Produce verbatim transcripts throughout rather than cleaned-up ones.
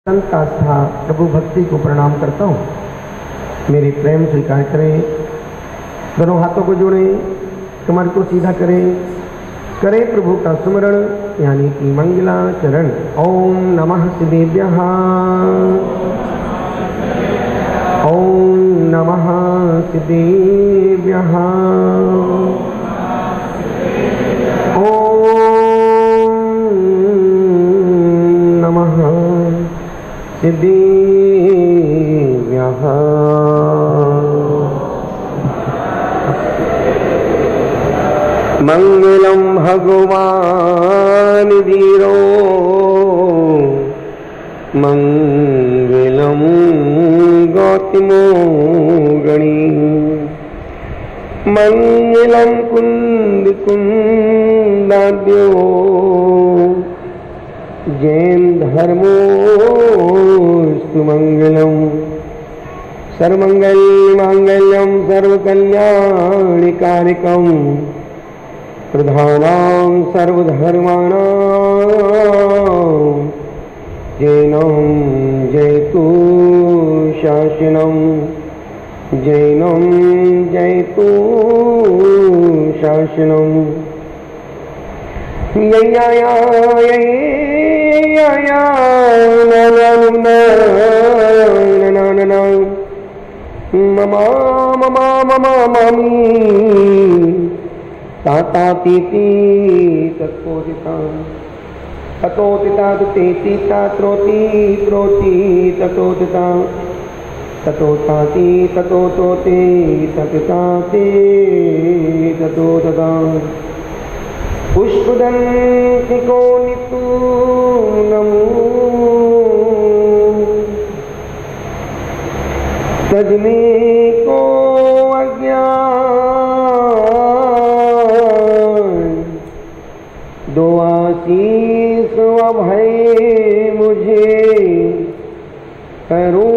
संत आस्था प्रभु भक्ति को प्रणाम करता हूँ। मेरी प्रेम स्वीकार करें, दोनों हाथों को जोड़ें, कमर को सीधा करें, करें प्रभु का सुमरण यानी कि मंगलाचरण। ओम नमः सिद्धेभ्यः, ओम नमः सिद्धेभ्यः, ओम नमः सिद्धेभ्यः। मंगलम भगवान वीरो, मंगलम गौतमो गणी, मंगलम कुंद कुंदाद्यो, जैन धर्मोस्तु मंगलम। सर्वमंगल मांगल्यम सर्वकल्याणिकारिकम, प्रधानां सर्वधर्माणां जैनं जयतु शासनं, जैनं जयतु शासनं। यया यया ममा ममा ममा मामी ताता तीति तत्पोदिता ततोदिता तेति तात्रोति त्रोति ततोदिता ततोताति ततोतोते ततताते ततोतता। पुष्पदंतिको नितु नमो तजमे को अज्ञान, दो आशीष अभय मुझे करो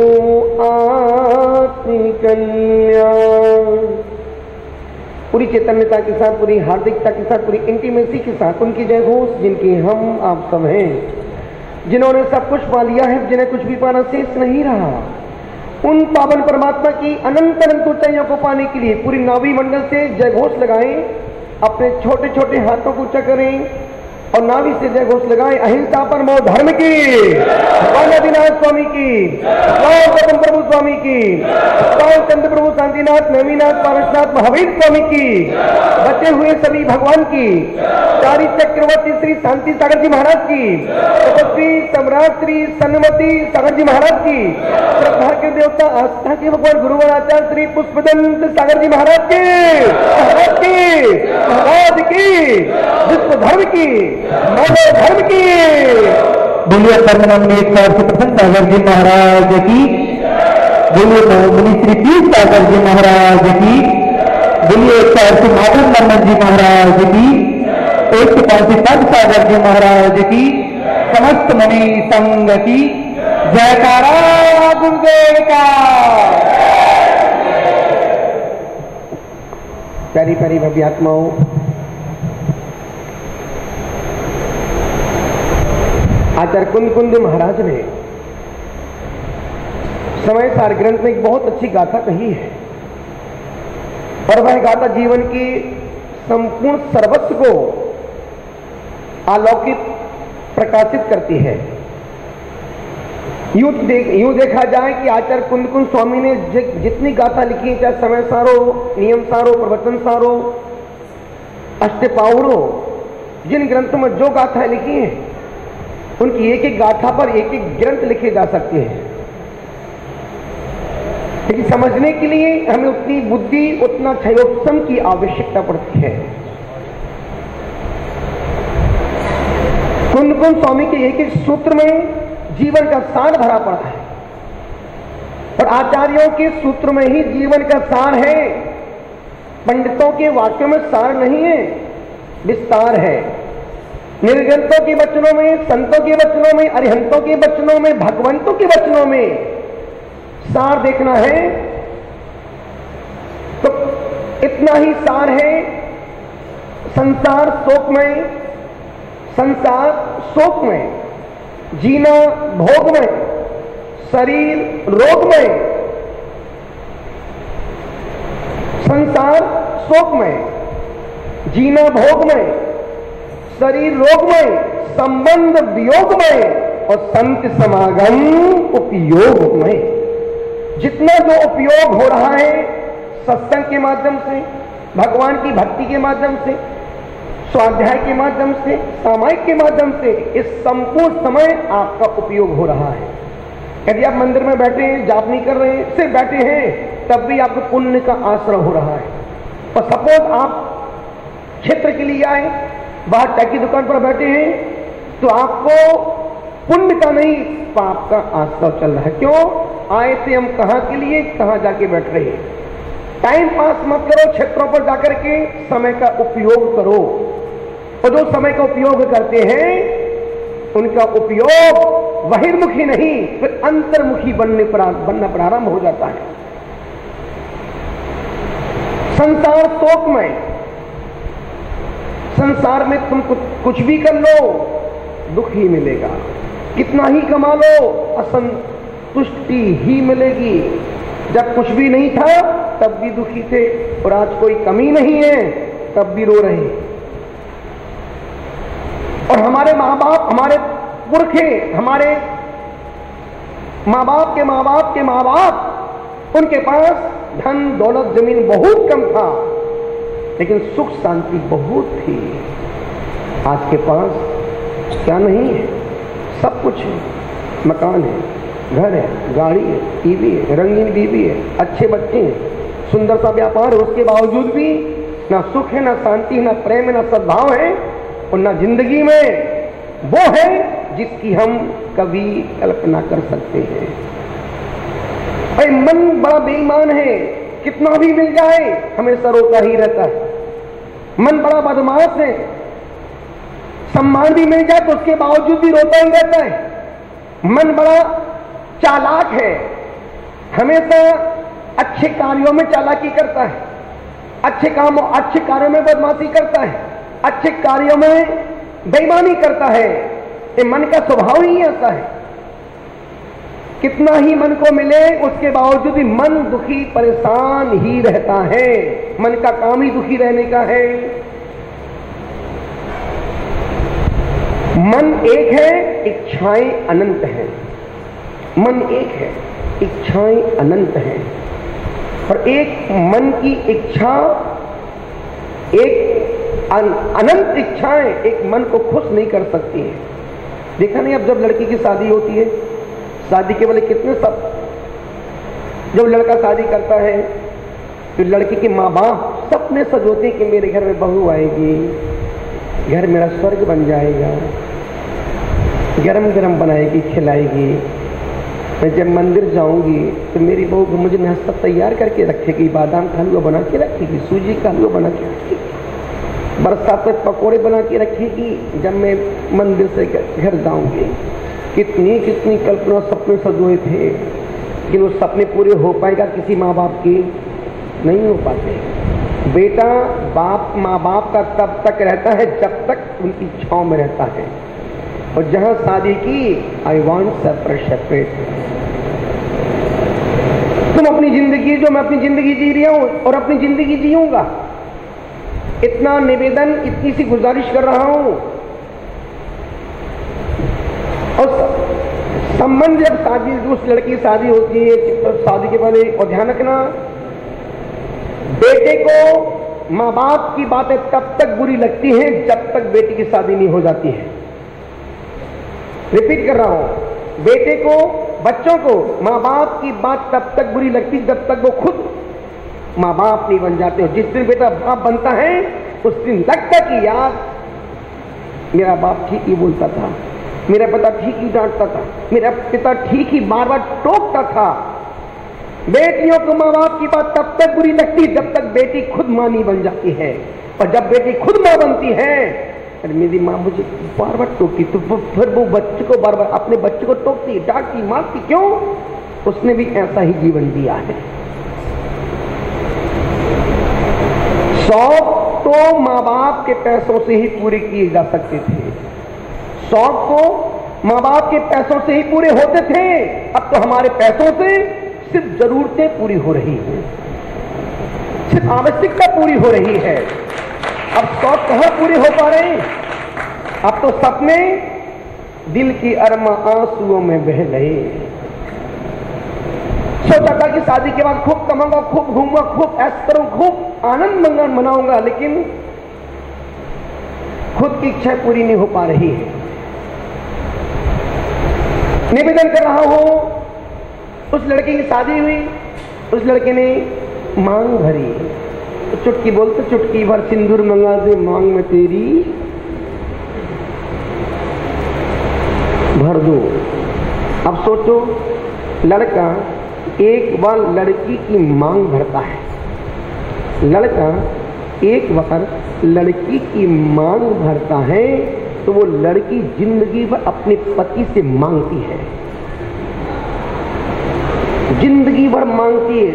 आत्मकल्याण। पूरी चैतन्यता के साथ, पूरी हार्दिकता के साथ, पूरी इंटीमेसी के साथ उनकी जय घोष, जिनकी हम आप सब हैं, जिन्होंने सब कुछ पा लिया है, जिन्हें कुछ भी पाना शेष नहीं रहा। उन पावन परमात्मा की अनंत अनंत ऊंचाइयों को पाने के लिए पूरी नाभि मंडल से जय घोष लगाएं। अपने छोटे छोटे हाथों को ऊंचा करें और नाभि से जय घोष लगाएं। अहिंसा परमो धर्म की, भगवान आदिनाथ स्वामी की, भगवान गौतम प्रभु स्वामी की, भगवान चंद्र प्रभु शांतिनाथ नवीनाथ पारसनाथ महावीर स्वामी की, बचे हुए सभी भगवान की, चारी चक्रवर्ती श्री शांति सागर जी महाराज की, तपस्वी सम्राट श्री सन्मति सागर जी महाराज की, श्रद्धा के देवता आस्था के भगवान गुरुवर आचार्य श्री पुष्पदंत सागर जी महाराज के, महाराज की, महाराज की, विश्व धर्म की, मानव धर्म की। बोलिए सर्वनंद प्रसन्न सागर जी महाराज की, बोलिए मुनि श्री पीर सागर जी महाराज की, बोलिए एक सौ अस्सी माधव नंदन जी महाराज की, एक सौ पांसी पद सागर जी महाराज की, समस्त मुनि संघ की जयकारा गुरुदेव का। प्यारी प्यारी भव्य आत्माओं, आचार्य कुंद कुंद महाराज ने समय सार ग्रंथ में एक बहुत अच्छी गाथा कही है और वह गाथा जीवन की संपूर्ण सर्वस्व को अलौकिक प्रकाशित करती है। यूं देख यूं देखा जाए कि आचार्य कुंद कुंद स्वामी ने जितनी गाथा लिखी है, चाहे समय सारो, नियम सारो, प्रवचन सारो, अष्टपाउरो, जिन ग्रंथों में जो गाथा लिखी है उनकी एक एक गाथा पर एक एक ग्रंथ लिखे जा सकते हैं। लेकिन समझने के लिए हमें उतनी बुद्धि, उतना क्षयोत्सम की आवश्यकता पड़ती है। कुंद कुंद स्वामी के एक एक सूत्र में जीवन का सार भरा पड़ा है और आचार्यों के सूत्र में ही जीवन का सार है। पंडितों के वाक्यों में सार नहीं है, विस्तार है। निर्ग्रंथों के वचनों में, संतों के वचनों में, अरिहंतों के वचनों में, भगवंतों के वचनों में सार देखना है तो इतना ही सार है। संसार शोकमय, संसार शोक में, जीना भोग में, शरीर रोगमय, संसार शोकमय, जीना भोगमय, शरीर रोगमय, संबंध वियोगमय और संत समागम उपयोगमय। जितना जो उपयोग हो रहा है सत्संग के माध्यम से, भगवान की भक्ति के माध्यम से, स्वाध्याय के माध्यम से, सामायिक के माध्यम से, इस संपूर्ण समय आपका उपयोग हो रहा है। यदि आप मंदिर में बैठे हैं, जाप नहीं कर रहे हैं, सिर्फ बैठे हैं, तब भी आपको पुण्य का आश्रय हो रहा है। और सपोज आप क्षेत्र के लिए आए, बाहर चाय की दुकान पर बैठे हैं, तो आपको पुण्य का नहीं पाप का आश्रय चल रहा है। क्यों? आए थे हम कहां के लिए, कहां जाके बैठ रहे हैं। टाइम पास मत करो, क्षेत्रों पर जाकर के समय का उपयोग करो। और जो समय का उपयोग करते हैं उनका उपयोग बहिर्मुखी नहीं फिर अंतर्मुखी बनने पर बनना प्रारंभ हो जाता है। संसार शोकमय, संसार में तुम कुछ भी कर लो दुख ही मिलेगा, कितना ही कमा लो असंतुष्टि ही मिलेगी। जब कुछ भी नहीं था तब भी दुखी थे और आज कोई कमी नहीं है तब भी रो रहे। और हमारे माँ बाप, हमारे पुरखे, हमारे माँ बाप के माँ बाप के माँ बाप, उनके पास धन दौलत जमीन बहुत कम था लेकिन सुख शांति बहुत थी। आज के पास क्या नहीं है? सब कुछ है, मकान है, घर है, गाड़ी है, टीवी है, रंगीन बीवी है, अच्छे बच्चे हैं, सुंदर सा व्यापार है, उसके बावजूद भी ना सुख है, ना शांति है, ना प्रेम है, ना सद्भाव है और ना जिंदगी में वो है जिसकी हम कभी कल्पना कर सकते हैं। भाई मन बड़ा बेईमान है, कितना भी मिल जाए हमेशा रोता ही रहता है। मन बड़ा बदमाश है, सम्मान भी मिल जाए तो उसके बावजूद भी रोता ही रहता है। मन बड़ा चालाक है, हमेशा अच्छे कार्यों में चालाकी करता है, अच्छे कामों अच्छे कार्यों में बदमाशी करता है, अच्छे कार्यों में बेईमानी करता है। ये मन का स्वभाव ही ऐसा है। कितना ही मन को मिले उसके बावजूद भी मन दुखी परेशान ही रहता है। मन का काम ही दुखी रहने का है। मन एक है, इच्छाएं अनंत है। मन एक है, इच्छाएं अनंत है। और एक मन की इच्छा, एक अनंत इच्छाएं एक मन को खुश नहीं कर सकती है। देखा नहीं, अब जब लड़की की शादी होती है, शादी के वाले कितने सब, जब लड़का शादी करता है तो लड़की के माँ बाप सपने सजोते हैं कि मेरे घर में बहू आएगी, घर मेरा स्वर्ग बन जाएगा, गरम गरम बनाएगी, खिलाएगी। मैं जब मंदिर जाऊंगी तो मेरी बहू मुझे नाश्ता तैयार करके रखेगी, बादाम का हलवा बना के रखेगी, सूजी का हलवा बना के रखेगी, बरसात में पकौड़े बना के रखेगी जब मैं मंदिर से घर जाऊंगी। कितनी कितनी कल्पना सपने सजोए थे, लेकिन वो सपने पूरे हो पाएगा किसी माँ बाप की? नहीं हो पाते। बेटा बाप माँ बाप का तब तक रहता है जब तक उनकी छांव में रहता है, और जहां शादी की आई वॉन्ट सेपरेट सेपरेट। तुम अपनी जिंदगी, जो मैं अपनी जिंदगी जी रहा हूं और अपनी जिंदगी जीऊंगा, इतना निवेदन, इतनी सी गुजारिश कर रहा हूं। और संबंध जब शादी, उस लड़की की शादी होती है तो शादी के पहले, और ध्यान रखना बेटे को माँ बाप की बातें तब तक बुरी लगती हैं जब तक बेटी की शादी नहीं हो जाती है। रिपीट कर रहा हूं, बेटे को, बच्चों को माँ बाप की बात तब तक बुरी लगती जब तक वो खुद माँ बाप नहीं बन जाते। जिस दिन बेटा बाप बनता है उस दिन लगता कि यार मेरा बाप ठीक ही बोलता था, मेरा पिता ठीक ही डांटता था, मेरा पिता ठीक ही बार बार टोकता था। बेटियों को माँ बाप की बात तब तक बुरी लगती जब तक बेटी खुद माँ नहीं बन जाती है, और जब बेटी खुद माँ बनती है, अरे मेरी माँ मुझे बार बार टोकती, तो फिर वो बच्चे को बार बार अपने बच्चे को टोकती, डांटती, मारती। क्यों? उसने भी ऐसा ही जीवन दिया है। शौक तो माँ बाप के पैसों से ही पूरे किए जा सकते थे। शौक को माँ बाप के पैसों से ही पूरे होते थे, अब तो हमारे पैसों से सिर्फ जरूरतें पूरी हो रही हैं, सिर्फ आवश्यकता पूरी हो रही है। अब शौक कहां पूरे हो पा रहे हैं? अब तो सपने दिल की अरमा आंसुओं में बह गए। सोचा था कि शादी के बाद खूब कमाऊंगा, खूब घूमूंगा, खूब ऐश करूं, खूब आनंद मंगन मनाऊंगा, लेकिन खुद की इच्छा पूरी नहीं हो पा रही है। निवेदन कर रहा हूं, उस लड़के की शादी हुई, उस लड़के ने मांग भरी, तो चुटकी बोलते चुटकी भर सिंदूर मंगा दे मांग में तेरी भर दो। अब सोचो, लड़का एक बार लड़की की मांग भरता है, लड़का एक बार लड़की की मांग भरता है, तो वो लड़की जिंदगी भर अपने पति से मांगती है, जिंदगी भर मांगती है।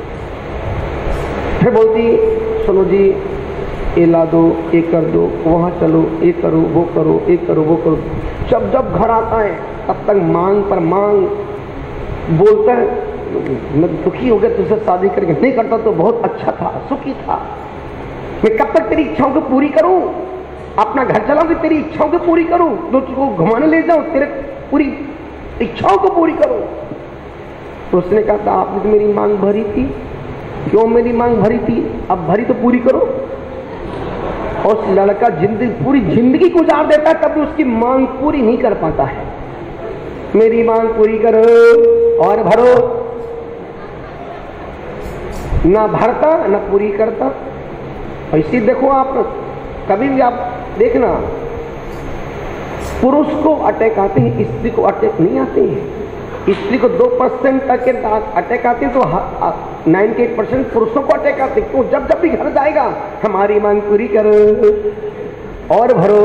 फिर बोलती सुनो जी ये ला दो, ये कर दो, वहां चलो, ये करो, वो करो, ये करो, वो करो। जब जब घर आता है तब तक मांग पर मांग बोलता है, मैं दुखी हो गया तुझसे शादी करके, नहीं करता तो बहुत अच्छा था, सुखी था, मैं कब तक तेरी इच्छाओं को पूरी करूं, अपना घर चलाऊंगी, तेरी इच्छाओं को पूरी करूं, जो तुझको घुमाने ले जाऊं, तेरे पूरी इच्छाओं को पूरी करूं। तो उसने कहा था आपने तो मेरी मांग भरी थी, क्यों मेरी मांग भरी थी, अब भरी तो पूरी करो। और उस लड़का जिंदगी पूरी जिंदगी गुजार देता है, तब भी उसकी मांग पूरी नहीं कर पाता है। मेरी मांग पूरी करो और भरो, ना भरता ना पूरी करता। ऐसी देखो आप कभी भी आप देखना, पुरुष को अटैक आते हैं, स्त्री को अटैक नहीं आते हैं। स्त्री को दो परसेंट तक के अटैक आते हैं, तो नाइन्टी एट परसेंट पुरुषों को अटैक आते हैं। तो जब जब भी घर जाएगा हमारी मांग पूरी करो और भरो,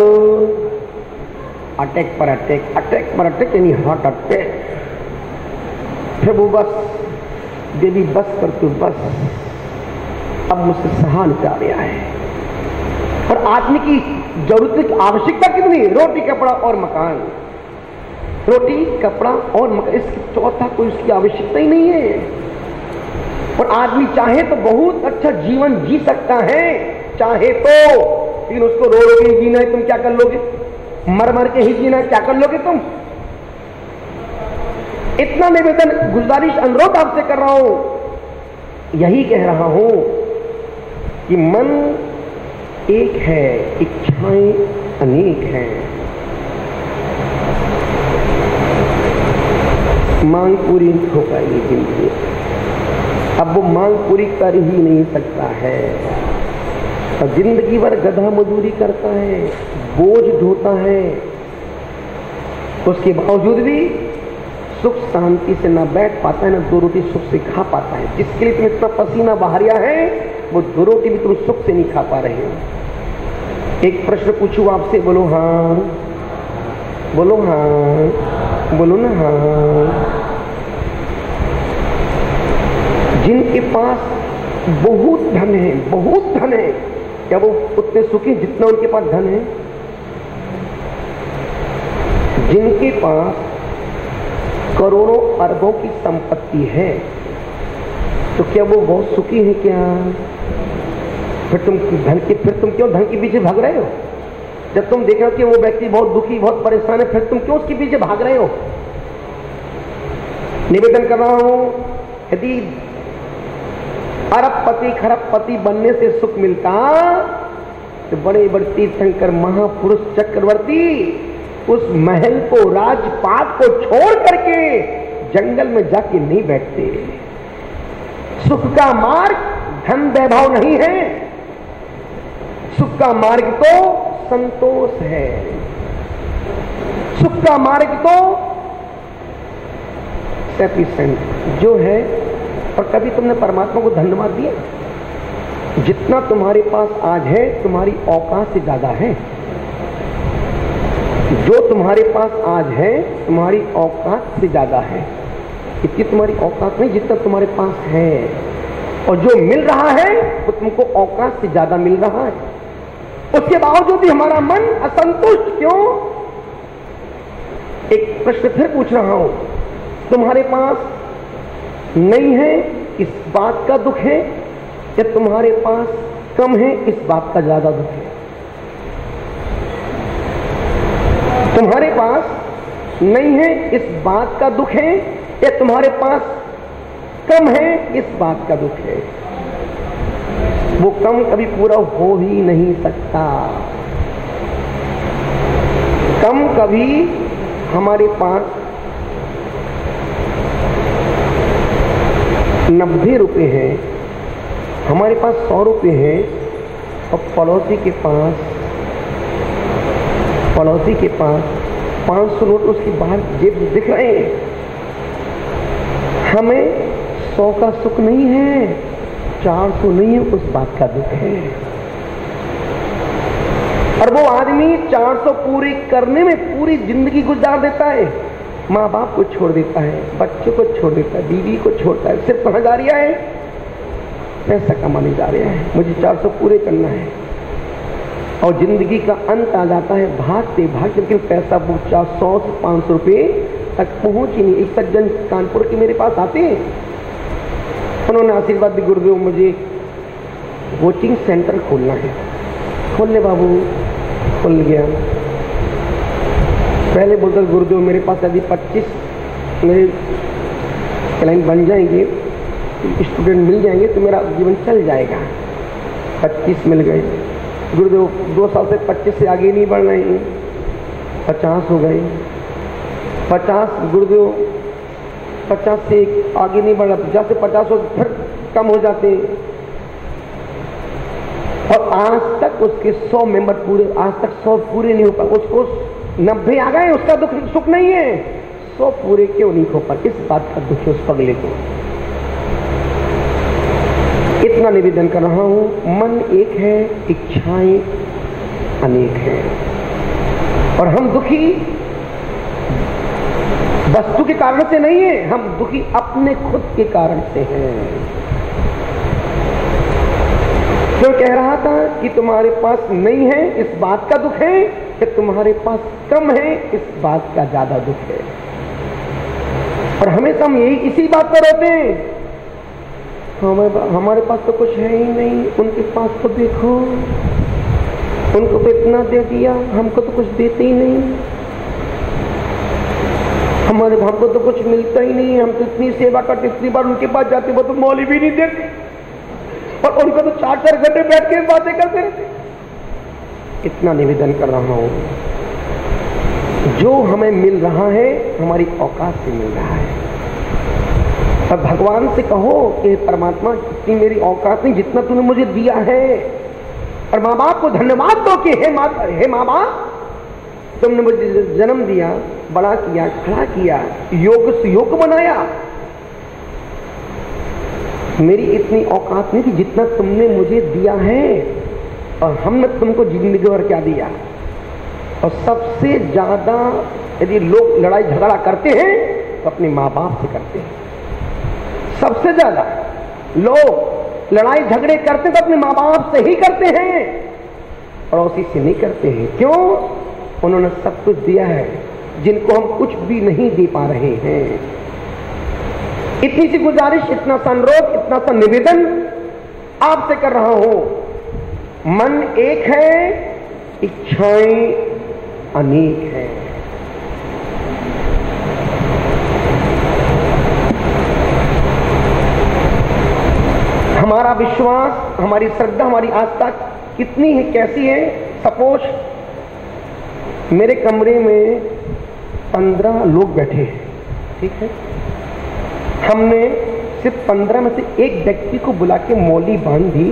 अटैक पर अटैक, अटैक पर अटैक, यानी हार्ट अटैक। प्रभु बस देवी बस कर तू, बस अब मुझसे सहा नहीं जा रहा है। और आदमी की जरूरत की आवश्यकता कितनी? रोटी कपड़ा और मकान, रोटी कपड़ा और मकान, इसकी चौथा कोई उसकी आवश्यकता ही नहीं है। और आदमी चाहे तो बहुत अच्छा जीवन जी सकता है, चाहे तो, लेकिन उसको रो रो के जीना है, तुम क्या कर लोगे? मर मर के ही जीना है, क्या कर लोगे तुम? इतना निवेदन गुजारिश अनुरोध आपसे कर रहा हूं, यही कह रहा हूं कि मन एक है, इच्छाएं अनेक हैं। मांग पूरी नहीं हो पाएगी जिंदगी, अब वो मांग पूरी कर ही नहीं सकता है, और जिंदगी भर गधा मजदूरी करता है, बोझ ढोता है, उसके बावजूद भी सुख शांति से ना बैठ पाता है, ना दो रोटी सुख से खा पाता है। जिसके लिए तुम इतना पसीना बहारिया है, वो दो रोटी भी तुम सुख से नहीं खा पा रहे हो। एक प्रश्न पूछूं आपसे, बोलो हाँ, बोलो हाँ, बोलो ना हाँ। जिनके पास बहुत धन है, बहुत धन है, क्या वो उतने सुखी जितना उनके पास धन है? जिनके पास करोड़ों अरबों की संपत्ति है, तो क्या वो बहुत सुखी है क्या? फिर तुम धन के फिर तुम क्यों धन के पीछे भाग रहे हो? जब तुम देखो कि वो व्यक्ति बहुत दुखी, बहुत परेशान है, फिर तुम क्यों उसके पीछे भाग रहे हो? निवेदन कर रहा हूं, यदि अरबपति खरबपति बनने से सुख मिलता तो बड़े बड़े तीर्थंकर महापुरुष चक्रवर्ती उस महल को, राजपाट को छोड़ करके जंगल में जाके नहीं बैठते। सुख का मार्ग धन वैभव नहीं है, सुख का मार्ग तो संतोष है, सुख का मार्ग तो सफिशिएंट जो है। और कभी तुमने परमात्मा को धन्यवाद दिया? जितना तुम्हारे पास आज है तुम्हारी औकात से ज्यादा है, जो तुम्हारे पास आज है तुम्हारी औकात से ज्यादा है। इतनी तुम्हारी औकात नहीं जितना तुम्हारे पास है, और जो मिल रहा है वो तुमको औकात से ज्यादा मिल रहा है। उसके बावजूद भी हमारा मन असंतुष्ट क्यों? एक प्रश्न फिर पूछ रहा हूं, तुम्हारे पास नहीं है इस बात का दुख है या तुम्हारे पास कम है इस बात का ज्यादा दुख है? तुम्हारे पास नहीं है इस बात का दुख है या तुम्हारे पास कम है इस बात का दुख है? वो कम कभी पूरा हो ही नहीं सकता। कम कभी हमारे पास नब्बे रुपए हैं, हमारे पास सौ रुपए हैं और पड़ोसी के पास पड़ोसी के पास पांच सौ नोट उसकी बाहर जेब दिख रहे हैं। हमें सौ का सुख नहीं है, चार सौ नहीं है, उस बात का दुख है। और वो आदमी चार सौ पूरी करने में पूरी जिंदगी गुजार देता है, माँ बाप को छोड़ देता है, बच्चों को छोड़ देता है, बीवी को छोड़ता है, सिर्फ कहाँ जा रहा है? पैसा कमाने जा रहा है, मुझे चार सौ पूरे करना है। और जिंदगी का अंत आ जाता है, भागते भागते, लेकिन पैसा वो चार सौ से पांच सौ रुपये तक पहुंच ही नहीं। एक सज्जन कानपुर के मेरे पास आते हैं, उन्होंने आशीर्वाद दी, गुरुदेव मुझे कोचिंग सेंटर खोलना है। खोल ले बाबू, खुल गया। पहले बोलते गुरुदेव मेरे पास यदि पच्चीस मेरे क्लाइंट बन जाएंगे, स्टूडेंट मिल जाएंगे तो मेरा जीवन चल जाएगा। पच्चीस मिल गए गुरुदेव, दो साल से पच्चीस से आगे नहीं बढ़ रहे हैं, पचास हो गए। पचास गुरुदेव पचास से आगे नहीं बढ़ रहा, पचास से पचास हो फिर कम हो जाते हैं। और आज तक उसके सौ मेंबर पूरे, आज तक सौ पूरे नहीं हो पाए। उसको नब्बे आ गए, उसका दुख सुख नहीं है, सौ पूरे क्यों नहीं हो पाए, इस बात का दुख है उस पगले को। इतना निवेदन कर रहा हूं, मन एक है, इच्छाएं अनेक हैं। और हम दुखी वस्तु के कारण से नहीं है, हम दुखी अपने खुद के कारण से हैं। जो कह रहा था कि तुम्हारे पास नहीं है इस बात का दुख है कि तुम्हारे पास कम है इस बात का ज्यादा दुख है। और हमेशा हम यही इसी बात पर रोते हैं, हमारे हमारे पास तो कुछ है ही नहीं, उनके पास तो देखो, उनको तो इतना दे दिया, हमको तो कुछ देते ही नहीं, हमारे हमको तो कुछ मिलता ही नहीं, हम तो इतनी सेवा करते, इतनी बार उनके पास जाते, वो तो मौली भी नहीं देते, और उनको तो चार चार घंटे बैठ के बातें करते रहते। इतना निवेदन कर रहा हूं, जो हमें मिल रहा है हमारी औकात से मिल रहा है। और भगवान से कहो कि परमात्मा इतनी मेरी औकात नहीं जितना तूने मुझे दिया है। और माँ बाप को धन्यवाद दो कि हे माँ हे माँ बाप, तुमने मुझे जन्म दिया, बड़ा किया, खड़ा किया, योग से योग बनाया। मेरी इतनी औकात नहीं थी जितना तुमने मुझे दिया है, और हमने तुमको जिंदगी भर क्या दिया। और सबसे ज्यादा यदि लोग लड़ाई झगड़ा करते हैं तो अपने माँ बाप से करते हैं। सबसे ज्यादा लोग लड़ाई झगड़े करते तो अपने माँ बाप से ही करते हैं, पड़ोसी से नहीं करते हैं। क्यों? उन्होंने सब कुछ दिया है जिनको हम कुछ भी नहीं दे पा रहे हैं। इतनी सी गुजारिश, इतना सा अनुरोध, इतना सा निवेदन आपसे कर रहा हूं, मन एक है, इच्छाएं अनेक हैं। हमारा विश्वास, हमारी श्रद्धा, हमारी आस्था कितनी है, कैसी है? सपोज मेरे कमरे में पंद्रह लोग बैठे हैं, ठीक है, हमने सिर्फ पंद्रह में से एक व्यक्ति को बुला के मौली बांधी,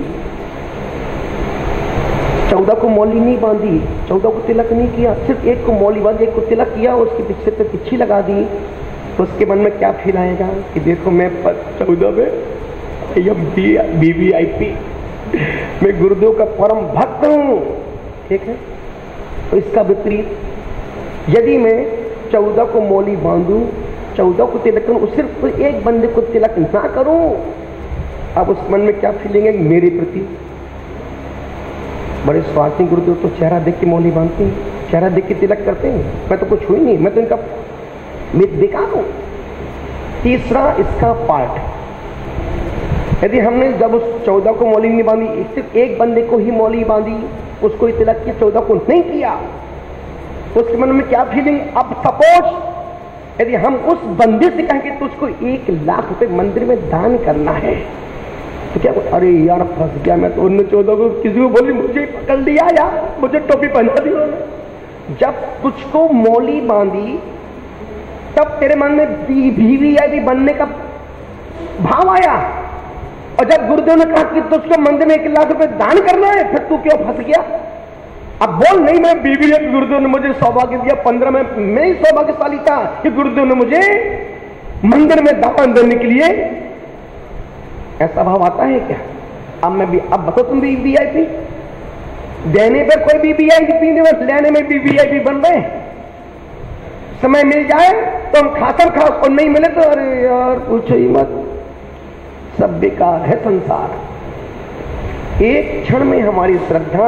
चौदह को मौली नहीं बांधी, चौदह को तिलक नहीं किया, सिर्फ एक को मौली बांधी, एक को तिलक किया, उसके पीछे पे पिच्छी लगा दी, तो उसके मन में क्या फील आएगा कि देखो मैं चौदह में बी वी आई पी, मैं गुरुदेव का परम भक्त हूं, ठीक है। तो इसका विपरीत, यदि मैं चौदह को मौली बांधूं, चौदह को तिलक करूं, सिर्फ एक बंदे को तिलक ना करूं, अब उस मन में क्या फीलिंग है मेरे प्रति? बड़े स्वार्थी गुरुदेव तो चेहरा देख के मौली बांधते हैं, चेहरा देख के तिलक करते हैं। मैं तो कुछ हुई नहीं, मैं तो इनका मैं बेकार हूं। तीसरा इसका पार्ट, यदि हमने जब उस चौदह को मौली नहीं बांधी, सिर्फ एक बंदे को ही मौली बांधी, उसको तिलक की चौदह को नहीं किया, उसके मन में क्या फीलिंग? अब सपोज यदि हम उस बंदे से कहें कि तुझको एक लाख रुपए मंदिर में दान करना है, तो क्या? अरे यार फंस गया मैं तो। उन्होंने चौदह को किसी को बोली, मुझे पकड़ लिया यार, मुझे टोपी पहना दी उन्होंने। जब तुझको मौली बांधी तब तेरे मन में बीवी आई भी बनने का भाव आया, और जब गुरुदेव ने कहा कि तुझको मंदिर में एक लाख रुपए दान करना है, फिर तू क्यों फंस गया? अब बोल नहीं मैं बीवी है, गुरुदेव ने मुझे सौभाग्य दिया, पंद्रह में मैं ही सौभाग्यशाली था कि गुरुदेव ने मुझे मंदिर में दान देने के लिए। ऐसा भाव आता है क्या? अब मैं भी, अब बताओ तुम भी वीआईपी देने पर कोई भी वीआईपी नहीं, बस लेने में भी वीआईपी बन रहे। समय मिल जाए तो हम खातर खास, और नहीं मिले तो अरे यार पूछो ही मत, सब बेकार है संसार। एक क्षण में हमारी श्रद्धा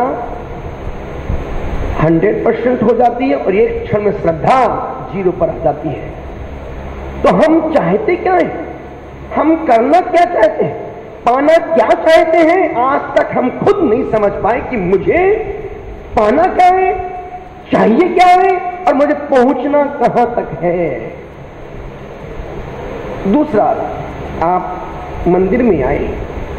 हंड्रेड परसेंट हो जाती है और एक क्षण में श्रद्धा जीरो पर आ जाती है। तो हम चाहते क्या है? हम करना क्या चाहते हैं? पाना क्या चाहते हैं? आज तक हम खुद नहीं समझ पाए कि मुझे पाना क्या है, चाहिए क्या है, और मुझे पहुंचना कहां तक है। दूसरा, आप मंदिर में आए,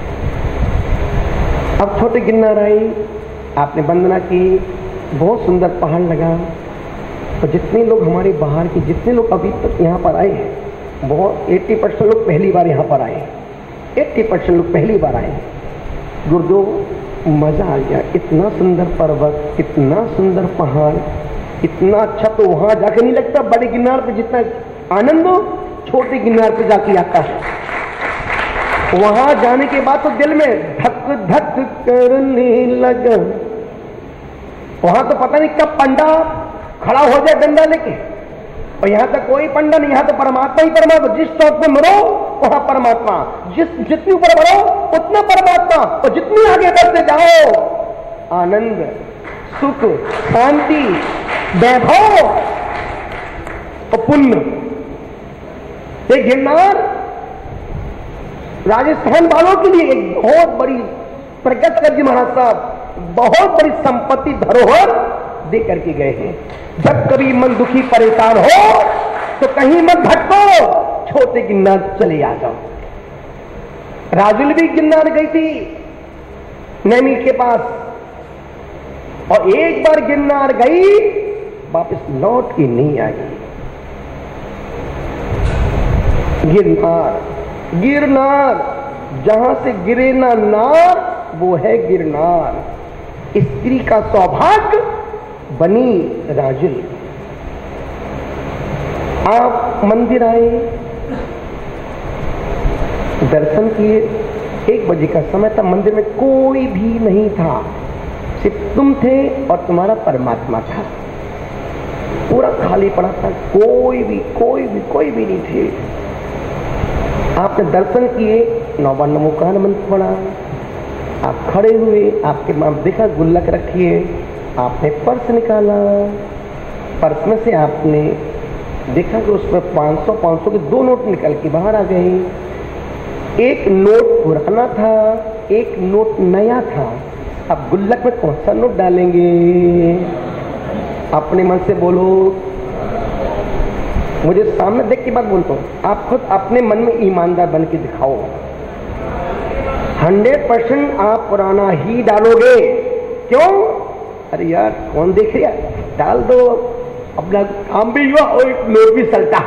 अब छोटे गिरनार आए, आपने वंदना की, बहुत सुंदर पहाड़ लगा, और जितने लोग हमारे बाहर के, जितने लोग अभी तक यहाँ पर आए हैं, बहुत अस्सी परसेंट लोग पहली बार यहाँ पर आए, अस्सी परसेंट लोग पहली बार आए। गुरुदेव मजा आ गया, इतना सुंदर पर्वत, इतना सुंदर पहाड़, इतना अच्छा तो वहां जाके नहीं लगता बड़े गिरनार पे जितना आनंद हो छोटे गिरनार पे जाके आता है। वहां जाने के बाद तो दिल में धक धक करने लगा। वहां तो पता नहीं कब पंडा खड़ा हो जाए डंडा लेके, और यहां तक कोई पंडा नहीं, यहां तो परमात्मा ही परमात्मा। जिस चौक पे मरो वहां परमात्मा, जिस जितनी ऊपर बढ़ो उतना परमात्मा, और जितनी आगे बढ़ते जाओ आनंद, सुख, शांति, वैभव और पुण्य। ये गिरनार राजस्थान वालों के लिए एक बहुत बड़ी, प्रगट कर जी महाराज साहब बहुत बड़ी संपत्ति धरोहर दे करके गए हैं। जब कभी मन दुखी परेशान हो तो कहीं मत भटको, छोटे गिरनार चले आ जाओ। राजुल भी गिरनार गई थी नैनी के पास, और एक बार गिरनार गई वापस लौट के नहीं आई। गिरनार, गिरनार जहां से गिरे ना नार वो है गिरनार। स्त्री का सौभाग्य बनी राजुल। आप मंदिर आए, दर्शन किए, एक बजे का समय था, मंदिर में कोई भी नहीं था, सिर्फ तुम थे और तुम्हारा परमात्मा था। पूरा खाली पड़ा था, कोई भी कोई भी कोई भी नहीं थे। आपने दर्शन किए, नौवा नमोकार मंत्र पढ़ा, आप खड़े हुए, आपके मां देखा गुल्लक रखी है, आपने पर्स निकाला, पर्स में से आपने देखा कि उसमें पाँच सौ पाँच सौ के दो नोट निकल के बाहर आ गए। एक नोट पुराना था, एक नोट नया था। अब गुल्लक में कौन सा नोट डालेंगे? अपने मन से बोलो, मुझे सामने देख के बात बोलता हूँ, आप खुद अपने मन में ईमानदार बन के दिखाओ। हंड्रेड परसेंट आप पुराना ही डालोगे। क्यों? अरे यार कौन देख रहा, डाल दो, अपना काम भी हुआ और एक नोट भी चलता,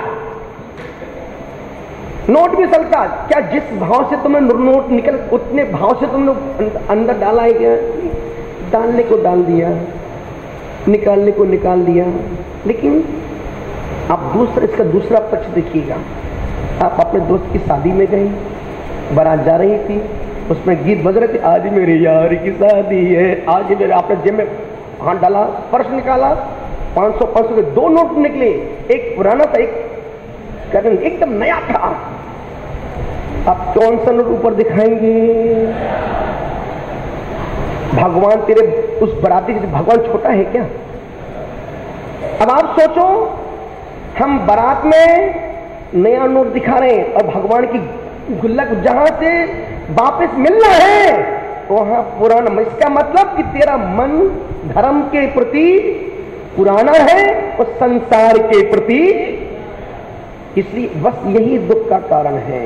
नोट भी चलता। क्या जिस भाव से तुमने नोट निकल उतने भाव से तुमने अंदर डाला है क्या? डालने को डाल दिया, निकालने को निकाल दिया। लेकिन आप दूसरा, इसका दूसरा पक्ष देखिएगा। आप अपने दोस्त की शादी में गए, बारात जा रही थी, उसमें गीत बज रहे थे, आज मेरे यार की शादी है, आज मेरे, आपने जेब में हाथ डाला, पर्स निकाला, पाँच सौ पाँच सौ के दो नोट निकले, एक पुराना था, एक एकदम नया था। आप कौन सा नोट ऊपर दिखाएंगे? भगवान तेरे उस बराती से भगवान छोटा है क्या? अब आप सोचो, हम बारात में नया नोट दिखा रहे हैं और भगवान की गुल्लक जहां से वापस मिलना है वहां पुराना। इसका मतलब कि तेरा मन धर्म के प्रति पुराना है और संसार के प्रति, इसलिए बस यही दुख का कारण है।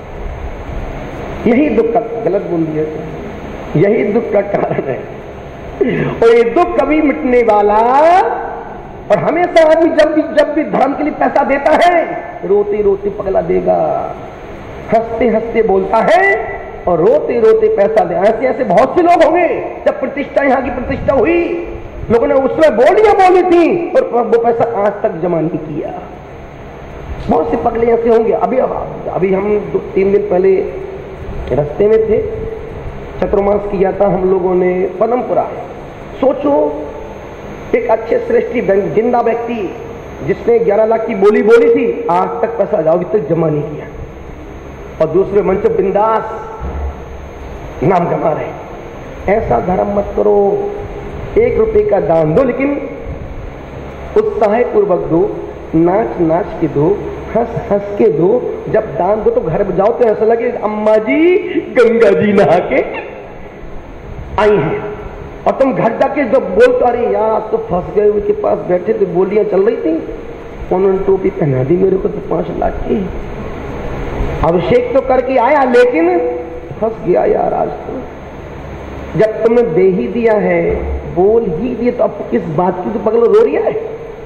यही दुख का, गलत बोल दिया, यही दुख का कारण है। और ये दुख कभी मिटने वाला, और हमेशा आदमी जब भी जब भी धर्म के लिए पैसा देता है रोते रोते पगला देगा, हंसते हंसते बोलता है और रोते रोते पैसा दे। ऐसे ऐसे बहुत से लोग होंगे, जब प्रतिष्ठा, यहाँ की प्रतिष्ठा हुई, लोगों ने उसमें बोलियां बोली थी और वो पैसा आज तक जमा नहीं किया। बहुत से पगले ऐसे होंगे। अभी अब अभी हम दो तीन दिन पहले रास्ते में थे, चतुर्मास किया था हम लोगों ने पदमपुरा। सोचो, एक अच्छे श्रेष्ठी जिंदा व्यक्ति जिसने ग्यारह लाख की बोली बोली थी, आज तक पैसा अभी तक जमा नहीं किया, और दूसरे मंच बिंदास नाम जमा रहे। ऐसा धर्म मत करो। एक रुपए का दान दो, लेकिन उत्साह पूर्वक दो, नाच नाच के दो, हंस हंस के दो। जब दान दो तो घर में जाओ तो ऐसा लगे अम्मा जी गंगा जी नहा के आई हैं, और तुम घर जाके जब बोलते अरे यार तो फंस गए, उनके पास बैठे तो बोलियां चल रही थी, उन्होंने टोपी पहना दी मेरे को तो पांच लाख की, अभिषेक तो करके आया लेकिन फंस गया यार आज तो। जब तुमने दे ही दिया है, बोल ही दिया, तो अब किस बात की तो पगल रो रही है?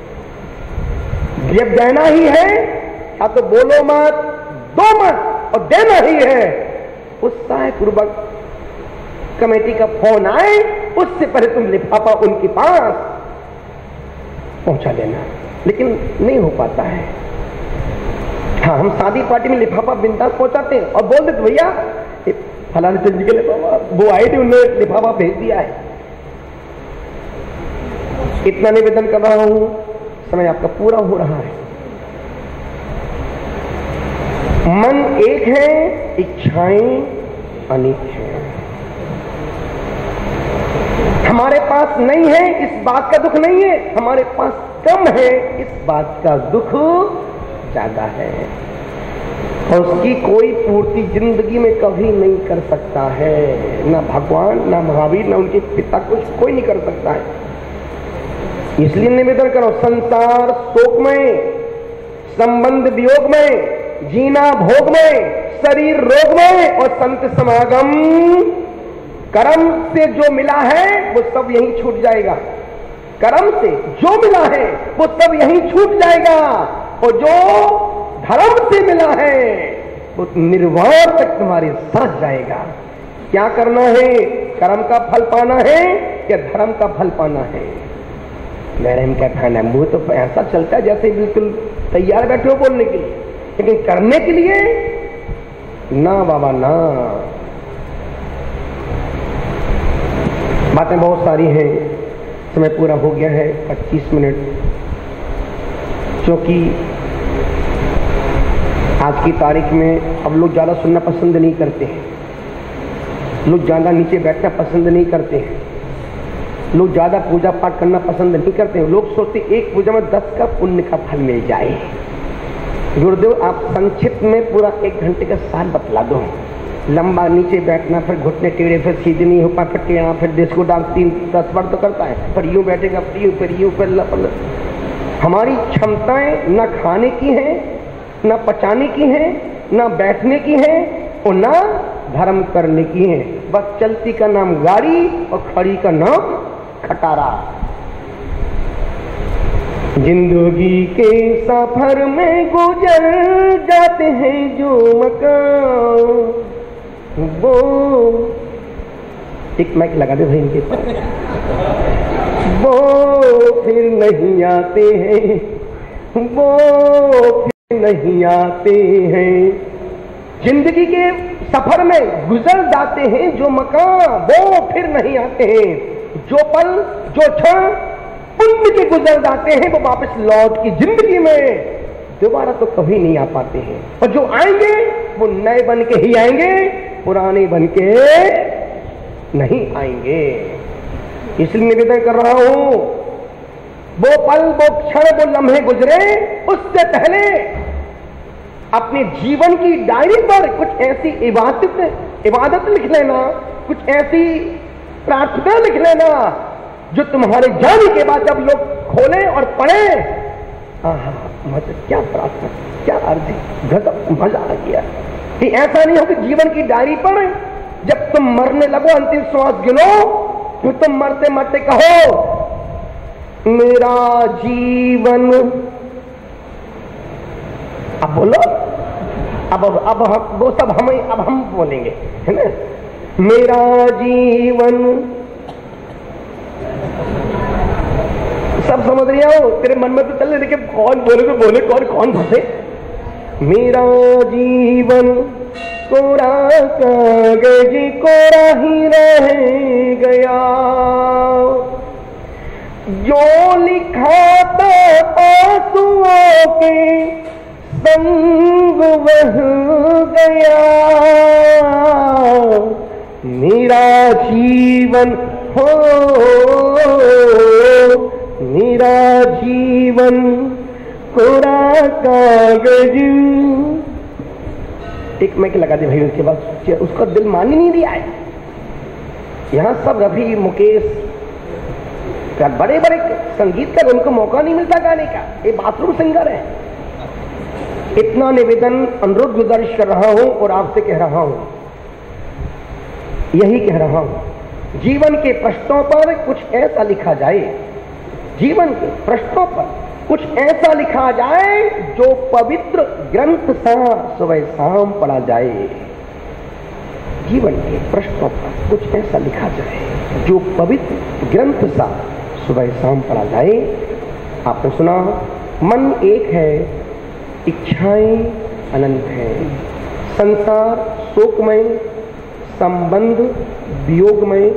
जब देना ही है, या तो बोलो मत, दो मत, और देना ही है। उत्साह पूर्वक कमेटी का फोन आए उससे पहले तुम लिफाफा उनके पास पहुंचा देना, लेकिन नहीं हो पाता है। हाँ, हम शादी पार्टी में लिफाफा बिंदास पहुंचाते हैं और बोल देते भैया फलाने चंद जी के लिफाफा, वो आए थे उन्होंने लिफाफा भेज दिया है। इतना निवेदन कर रहा हूं, समय आपका पूरा हो रहा है। मन एक है, इच्छाएं अनेक हैं। हमारे पास नहीं है इस बात का दुख नहीं है, हमारे पास कम है इस बात का दुख ज्यादा है, और उसकी कोई पूर्ति जिंदगी में कभी नहीं कर सकता है। ना भगवान, ना महावीर, ना उनके पिता, कुछ कोई नहीं कर सकता है। इसलिए निवेदन करो, संसार शोक में, संबंध वियोग में, जीना भोग में, शरीर रोग में, और संत समागम कर्म से जो मिला है वो सब यहीं छूट जाएगा। कर्म से जो मिला है वो सब यहीं छूट जाएगा, और जो धर्म से मिला है वो निर्वाण तक तुम्हारे साथ जाएगा। क्या करना है? कर्म का फल पाना है या धर्म का फल पाना है? मेरे में क्या कहना है, मुंह तो ऐसा चलता है जैसे बिल्कुल तैयार बैठे हो बोलने के लिए, लेकिन करने के लिए ना बाबा ना। बातें बहुत सारी हैं, समय पूरा हो गया है, पच्चीस मिनट, क्योंकि आज की तारीख में अब लोग ज़्यादा सुनना पसंद नहीं करते हैं, लोग ज़्यादा नीचे बैठना पसंद नहीं करते हैं, लोग ज़्यादा पूजा पाठ करना पसंद नहीं करते हैं। लोग सोचते एक पूजा में दस का पुण्य का फल मिल जाए। गुरुदेव आप संक्षिप्त में पूरा एक घंटे का साल बतला दो। लंबा नीचे बैठना, फिर घुटने टेढ़े, फिर सीधे नहीं हो पाए, फिर टेढ़ा, फिर देश को डाल तीन दस बार तो करता है, फिर यूं बैठेगा, फिर यूं, फिर यूं, फिर लपल। हमारी क्षमताएं न खाने की हैं, न पचाने की हैं, न बैठने की हैं, और न धर्म करने की हैं। बस चलती का नाम गाड़ी और खड़ी का नाम खटारा। जिंदगी के सफर में गुजर जाते हैं जो मकान, वो एक माइक लगा दे भाई इनके पास, वो फिर नहीं आते हैं, वो फिर नहीं आते हैं। जिंदगी के सफर में गुजर जाते हैं जो मकान, वो फिर नहीं आते हैं। जो पल, जो क्षण पुण्य के गुजर जाते हैं, वो वापस लौट की जिंदगी में दोबारा तो कभी नहीं आ पाते हैं। और जो आएंगे वो नए बन के ही आएंगे, पुराने बन के नहीं आएंगे। इसलिए निवेदन कर रहा हूं, वो पल, वो क्षण, वो लम्हे गुजरे, उससे पहले अपने जीवन की डायरी पर कुछ ऐसी इबादत इबादत लिख लेना, कुछ ऐसी प्रार्थना लिख लेना जो तुम्हारे जाने के बाद जब लोग खोलें और पढ़ें, आहा मजा, क्या प्रार्थना, क्या अर्थ, गजब, मजा आ गया। कि ऐसा नहीं हो कि जीवन की डायरी पर जब तुम मरने लगो, अंतिम श्वास गिनो, तो तुम मरते मरते कहो मेरा जीवन, अब बोलो, अब अब हम वो सब हम अब हम बोलेंगे, है ना, मेरा जीवन, सब समझ रही हो, तेरे मन में तो चल रहे कि कौन बोले तो बोले, कौन कौन फंसे। मेरा जीवन कोरा कागज कोरा ही रह गया, जो लिखा था आंसुओं के संग बह गया, मेरा जीवन हो, मेरा जीवन कोरा कागज। एक मैक लगा दे भाई, उसके बाद उसका दिल मान ही नहीं दिया है। यहां सब रफी, मुकेश, बड़े बड़े संगीतकार, उनको मौका नहीं मिलता गाने का, ये बाथरूम सिंगर है। इतना निवेदन, अनुरोध, गुजारिश कर रहा हूं और आपसे कह रहा हूं, यही कह रहा हूं, जीवन के प्रश्नों पर कुछ ऐसा लिखा जाए, जीवन के प्रश्नों पर कुछ ऐसा लिखा जाए जो पवित्र ग्रंथ सा सुबह शाम पढ़ा जाए। जीवन के प्रश्नों पर कुछ ऐसा लिखा जाए जो पवित्र ग्रंथ सा सुबह शाम पढ़ा जाए। आपने सुना, मन एक है, इच्छाएं अनंत है, संसार शोकमय, संबंध वियोगमय,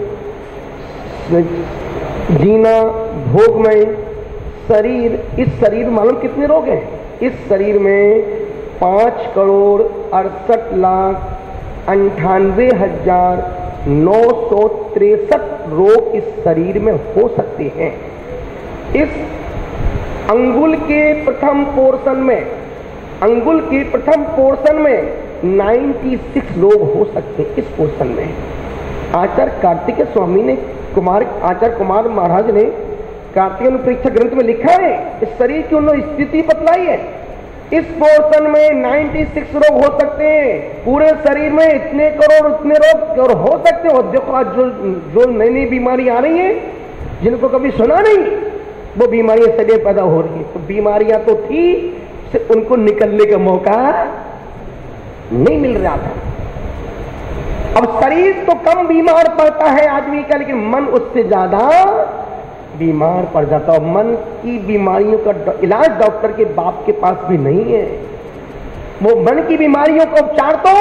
जीना भोगमय, शरीर, इस शरीर मालूम कितने रोग हैं, इस शरीर में पांच करोड़ अड़सठ लाख अंठानवे हजार नौ सौ तिरसठ रोग इस शरीर में हो सकते हैं। इस अंगुल के प्रथम पोर्शन में, अंगुल के प्रथम पोर्शन में छियानवे रोग हो सकते हैं। इस पोर्शन में आचार्य कार्तिकेय स्वामी ने, कुमार आचार्य कुमार महाराज ने कार्तिकेय परीक्षा ग्रंथ में लिखा है, इस शरीर की उन्होंने स्थिति बतलाई है। इस पोर्शन में छियानवे रोग हो सकते हैं, पूरे शरीर में इतने करोड़ उतने रोग और हो सकते हैं। और देखो आज जो जो नई नई बीमारी आ रही है, जिनको कभी सुना नहीं, वो बीमारियां सदैव पैदा हो रही है। तो बीमारियां तो थी, उनको निकलने का मौका नहीं मिल रहा था। अब शरीर तो कम बीमार पड़ता है आदमी का, लेकिन मन उससे ज्यादा बीमार पड़ जाता है। मन की बीमारियों का इलाज डॉक्टर के बाप के पास भी नहीं है। वो मन की बीमारियों का उपचार तो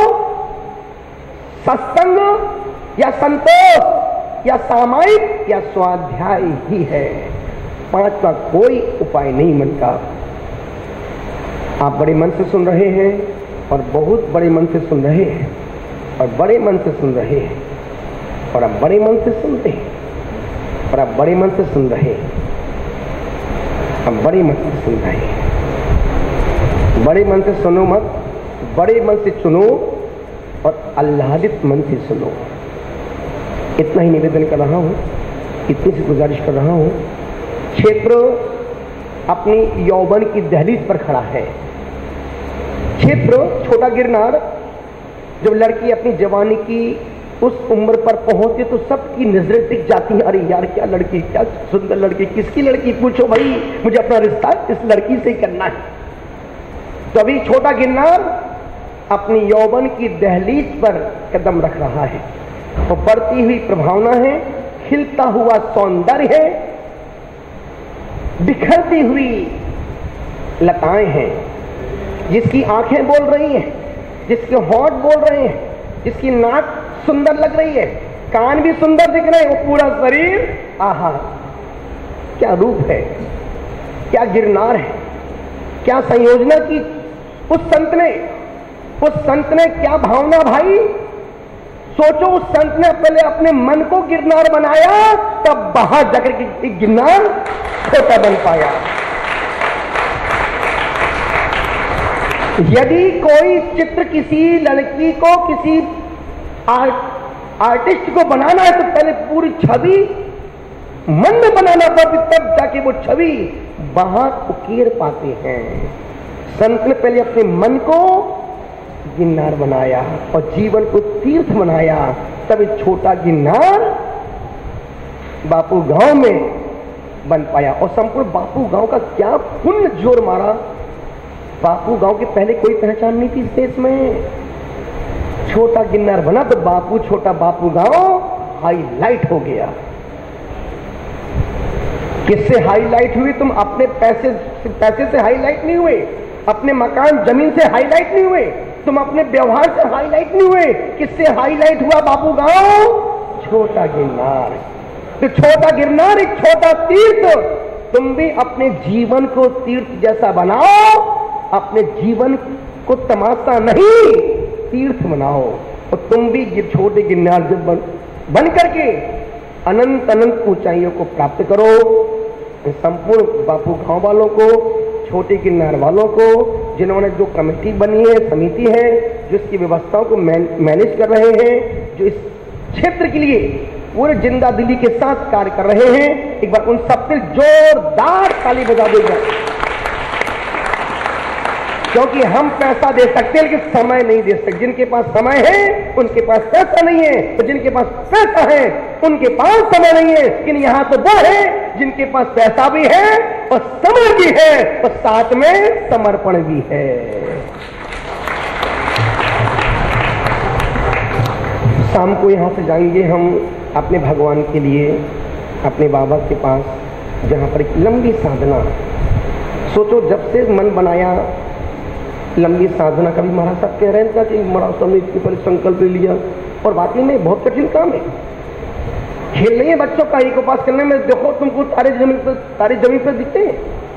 सत्संग या संतोष या सामायिक या स्वाध्याय ही है। पांच का कोई उपाय नहीं मन का। आप बड़े मन से सुन रहे हैं और बहुत बड़े मन से सुन रहे हैं और बड़े मन से सुन रहे हैं और आप बड़े मन से सुनते हैं और आप बड़े मन से सुन रहे हैं, हम बड़े मन से सुन रहे हैं। बड़े मन से सुनो मत, बड़े मन से सुनो और आह्लादित मन से सुनो। इतना ही निवेदन कर रहा हूं, इतनी सी गुजारिश कर रहा हूं। क्षेत्र अपनी यौवन की दहलीज पर खड़ा है। क्षेत्र छोटा गिरनार, जब लड़की अपनी जवानी की उस उम्र पर पहुंचे तो सबकी नजरें टिक जाती हैं। अरे यार क्या लड़की, क्या सुंदर लड़की, किसकी लड़की, पूछो भाई, मुझे अपना रिश्ता इस लड़की से ही करना है। तो अभी छोटा गिरनार अपनी यौवन की दहलीज पर कदम रख रहा है। तो बढ़ती हुई प्रभावना है, खिलता हुआ सौंदर्य है, बिखरती हुई लताएं हैं, जिसकी आंखें बोल रही हैं, जिसके होंठ बोल रहे हैं, जिसकी नाक सुंदर लग रही है, कान भी सुंदर दिख रहे हैं, वो पूरा शरीर, आहा क्या रूप है, क्या गिरनार है, क्या संयोजना की उस संत ने, उस संत ने क्या भावना भाई। सोचो, उस संत ने पहले अपने मन को गिरनार बनाया तब बाहर जाकर के गिरनार छोटा बन पाया। यदि कोई चित्र किसी लड़की को, किसी आर्ट आर्टिस्ट को बनाना है तो पहले पूरी छवि मन में बनाना पड़ती, तब जाके वो छवि बाहर उकेर पाते हैं। संत ने पहले अपने मन को गिरनार बनाया और जीवन को तीर्थ बनाया, तब एक छोटा गिरनार बापू गांव में बन पाया। और संपूर्ण बापू गांव का क्या पुण्य जोर मारा। बापू गांव के पहले कोई पहचान नहीं थी इस देश में। छोटा गिरनार बना तो बापू, छोटा बापू गांव हाईलाइट हो गया। किससे हाईलाइट हुई? तुम अपने पैसे पैसे से हाईलाइट नहीं हुए, अपने मकान जमीन से हाईलाइट नहीं हुए, तुम अपने व्यवहार से हाईलाइट नहीं हुए। किससे हाईलाइट हुआ बापू गांव? छोटा गिरनार। तो छोटा गिरनार एक छोटा तीर्थ। तुम भी अपने जीवन को तीर्थ जैसा बनाओ, अपने जीवन को तमाशा नहीं तीर्थ बनाओ। और तुम भी ये छोटे गिरनार जब बन, बन करके अनंत अनंत ऊंचाइयों को प्राप्त करो। संपूर्ण बापू गांव वालों को, छोटे गिरनार वालों को, जिन्होंने जो कमेटी बनी है, समिति है, जो इसकी व्यवस्थाओं को मैनेज कर रहे हैं, जो इस क्षेत्र के लिए पूरे जिंदा दिली के साथ कार्य कर रहे हैं, एक बार उन सबसे जोरदार ताली बजा देगा। क्योंकि हम पैसा दे सकते हैं लेकिन समय नहीं दे सकते। जिनके पास समय है उनके पास पैसा नहीं है, तो जिनके पास पैसा है उनके पास समय नहीं है। लेकिन यहां तो वो है जिनके पास पैसा भी है और समय भी है और साथ में समर्पण भी है। शाम को यहां से जाएंगे हम अपने भगवान के लिए, अपने बाबा के पास, जहां पर एक लंबी साधना। सोचो, जब से मन बनाया लंबी साधना, कभी महाराज साहब कह रहे हैं कि महाराज साहब ने इसके पर संकल्प ले लिया, और वाकई में बहुत कठिन काम है। खेल नहीं है बच्चों का एक उपास करने में। देखो, तुमको तारे जमीन पर तारे जमीन पर दिखते हैं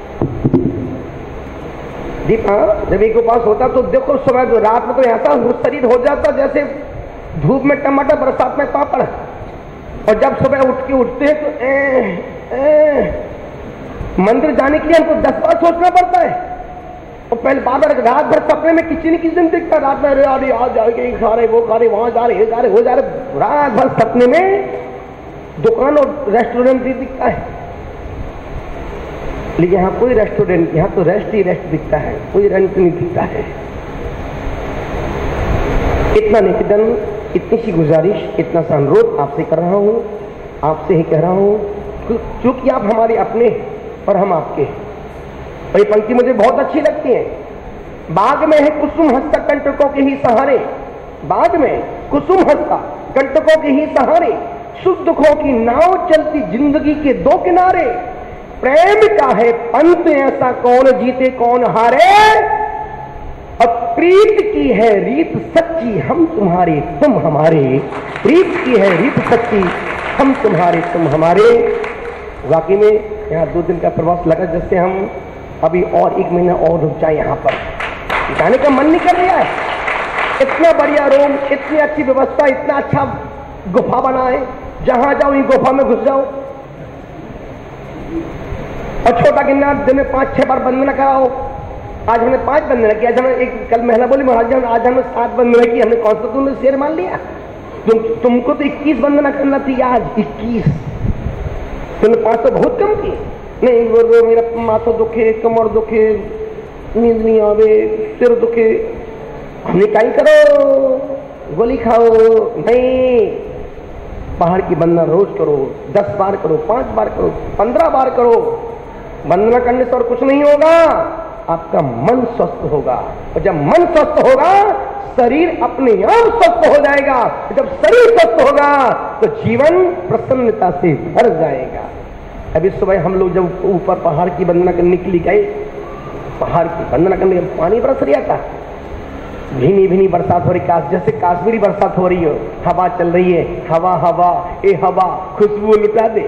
दीप। हाँ, जब एक उपास होता तो देखो, सुबह तो रात में तो ऐसा शरीर हो जाता जैसे धूप में टमाटर, बरसात में पापड़। और जब सुबह उठ के उठते हैं तो ए, ए, मंदिर जाने के लिए हमको दस बार सोचना पड़ता है। और पहले बार रात भर सपने में किसी न किसी दिन दिखता, रात में अरे अरे आज जाएंगे, खा रहे, वो खा रहे, वहां जा रहे, जा रहे, हो जा रहे, रात भर सपने में दुकान और रेस्टोरेंट भी दिखता है। लेकिन यहाँ कोई रेस्टोरेंट, यहाँ तो रेस्ट ही रेस्ट दिखता है, कोई रेंट नहीं दिखता है। इतना निवेदन, इतनी सी गुजारिश, इतना सा अनुरोध आपसे कर रहा हूँ, आपसे ही कह रहा हूँ, क्योंकि आप हमारे अपने और हम आपके। और ये पंक्ति मुझे बहुत अच्छी लगती है। बाग में है कुसुम हंसता कंटकों के ही सहारे, बाग में कुसुम हंसता कंटकों के ही सहारे, सुख दुखों की नाव चलती जिंदगी के दो किनारे। प्रेम का है पंत ऐसा कौन जीते कौन हारे, अब प्रीत की है रीत सच्ची हम तुम्हारे तुम हमारे। प्रीत की है रीत सच्ची हम तुम्हारे तुम हमारे। वाकई में यहाँ दो दिन का प्रवास लगा, जैसे हम अभी और एक महीना और रुक जाए। यहाँ पर जाने का मन नहीं कर रहा है। इतना बढ़िया रूम, इतनी अच्छी व्यवस्था, इतना अच्छा गुफा बना है, जहां जाओ इन गुफा में घुस जाओ। और छोटा गिरनार दिन में पांच छह बार वंदना कराओ। आज हमने पांच वंदना किया, आज हमने एक कल महिला बोली महाराज आज हमने सात वंदना की। हमने कौन सा तुमने शेर मान लिया? तुम तुमको तो इक्कीस वंदना करना थी, आज इक्कीस। तुमने पांच तो बहुत कम की। नहीं वो, वो मेरा माथा दुखे, कमर दुखे, नींद नहीं आवे, सिर दुखे, हमने कहीं करो, गोली खाओ। नहीं, पहाड़ की वंदना रोज करो, दस बार करो, पांच बार करो, पंद्रह बार करो। वंदना करने से और कुछ नहीं होगा, आपका मन स्वस्थ होगा। और जब मन स्वस्थ होगा, शरीर अपने आप स्वस्थ हो जाएगा। जब शरीर स्वस्थ होगा तो जीवन प्रसन्नता से भर जाएगा। अभी सुबह हम लोग जब ऊपर पहाड़ की वंदना करने के लिए गए, पहाड़ की वंदना करने में पानी बरस रहा था, भीनी भीनी बरसात हो रही, काश जैसे काश्मीरी बरसात हो रही हो। हवा चल रही है, हवा हवा ए हवा खुशबू लुटा दे।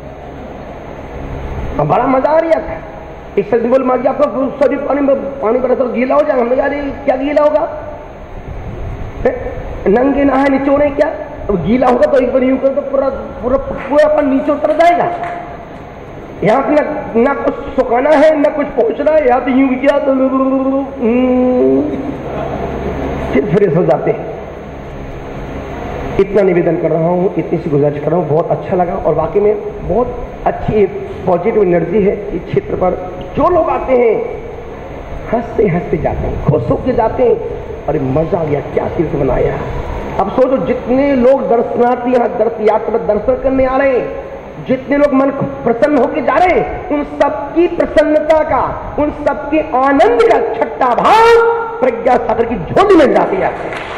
बड़ा मजा आ रहा था। एक सदी बोल मार आपका शरीर पानी में पानी बरस गीला हो जाए। हमने यार क्या गीला होगा, नंगे नहाए निचोड़े क्या? अब गीला होगा तो एक बार यूं कर तो पूरा पूरा पूरा अपन नीचे उतर जाएगा। यहाँ पे ना ना कुछ सुखाना है ना कुछ पहुंचना है, यहाँ तो यूं किया तो फिर फ्रेश हो जाते हैं। इतना निवेदन कर रहा हूँ, इतनी सी गुजारिश कर रहा हूँ। बहुत अच्छा लगा और वाकई में बहुत अच्छी पॉजिटिव एनर्जी है इस क्षेत्र पर। जो लोग आते हैं हंसते हंसते जाते हैं, खुश होकर जाते हैं। अरे मजा आ गया, क्या तीर्थ बनाया। अब सोचो जितने लोग दर्शनार्थी यहाँ दर्श यात्रा दर्शन करने आ रहे हैं, जितने लोग मन प्रसन्न होकर जा रहे हैं, उन सबकी प्रसन्नता का, उन सबके आनंद का छठा भाग प्रज्ञा सागर की झोली में जाती है।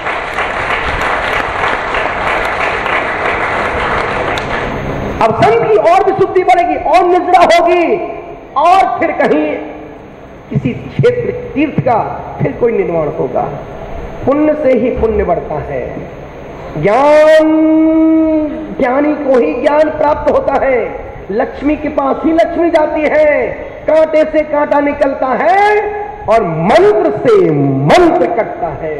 अब संत की और भी शुद्धि बढ़ेगी और निजरा होगी और फिर कहीं किसी क्षेत्र तीर्थ का फिर कोई निर्माण होगा। पुण्य से ही पुण्य बढ़ता है। ज्ञान ज्ञानी को ही ज्ञान प्राप्त होता है। लक्ष्मी के पास ही लक्ष्मी जाती है। कांटे से कांटा निकलता है और मंत्र से मंत्र कटता है।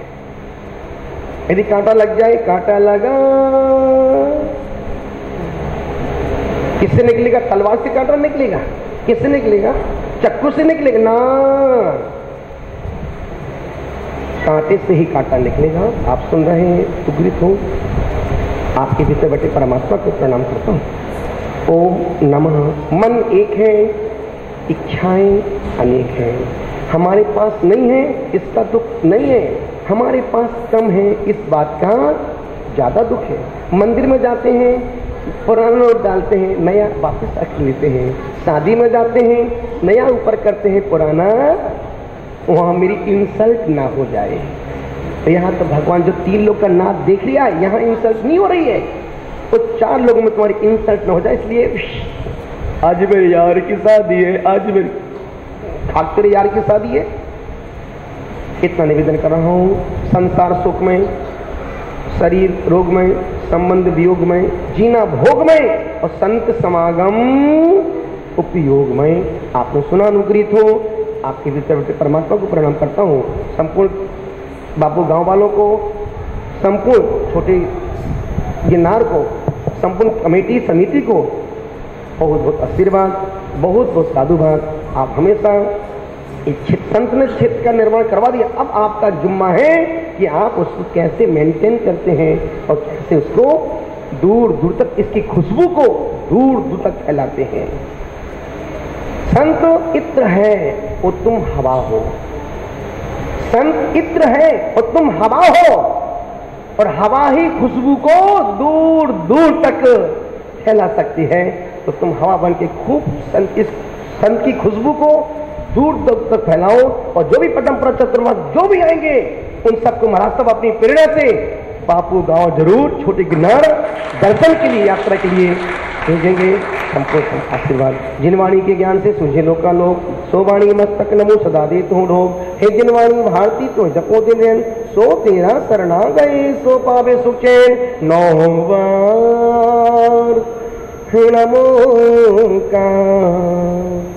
यदि कांटा लग जाए, कांटा लगा, किससे निकलेगा? तलवार से कांटा निकलेगा? किससे निकलेगा? चक्कू से निकलेगा ना, कांटे से ही कांटा निकलेगा। आप सुन रहे हैं सुग्रीत हो, आपके भीतर बैठे परमात्मा को प्रणाम करता हूं। ओम नमः। मन एक है, इच्छाएं अनेक हैं। हमारे पास नहीं है इसका दुख नहीं है, हमारे पास कम है इस बात का ज्यादा दुख है। मंदिर में जाते हैं, पुराना नोट डालते हैं, नया वापस रख लेते हैं। शादी में जाते हैं, नया ऊपर करते हैं, पुराना वहां मेरी इंसल्ट ना हो जाए। तो यहाँ तो भगवान जो तीन लोग का नाच देख लिया, यहाँ इंसल्ट नहीं हो रही है, तो चार लोगों में तुम्हारी इंसल्ट ना हो जाए, इसलिए आज मेरे यार की शादी है, आज मेरी खाक तेरे यार की शादी है। इतना निवेदन कर रहा हूं। संसार सुख में, शरीर रोग में, संबंध वियोग में, जीना भोग में और संत समागम उपयोग में। आपने सुना, अनुग्रहित हो। आपके भीतर परमात्मा को प्रणाम करता हूँ। संपूर्ण बापू गांव वालों को, संपूर्ण छोटे गिरनार को, संपूर्ण कमेटी समिति को बहुत बहुत आशीर्वाद, बहुत बहुत साधुवाद। आप हमेशा एक संत ने क्षेत्र का निर्माण करवा दिया। अब आपका जुम्मा है कि आप उसको कैसे मेंटेन करते हैं और कैसे उसको दूर दूर तक, इसकी खुशबू को दूर दूर तक फैलाते हैं। संत इत्र है और तुम हवा हो। संत इत्र है और तुम हवा हो, और हवा ही खुशबू को दूर दूर तक फैला सकती है। तो तुम हवा बन के खूब संत, इस संत की खुशबू को दूर दूर तक फैलाओ। और जो भी परंपरा चतुर्मास जो भी आएंगे, उन सबको महाराज सब अपनी प्रेरणा से बापू गांव जरूर छोटे गिरनार दर्शन के लिए, यात्रा के लिए भेजेंगे। हमको आशीर्वाद। जिनवाणी के ज्ञान से सुझे लोका लोग, सो वाणी मस्तक नमो सदा दे तू ढोग। हे जिनवाणी भारती तो जपो दिन, सो तेरा शरणा गए, सो पावे सुचैन। नौ बार नमो का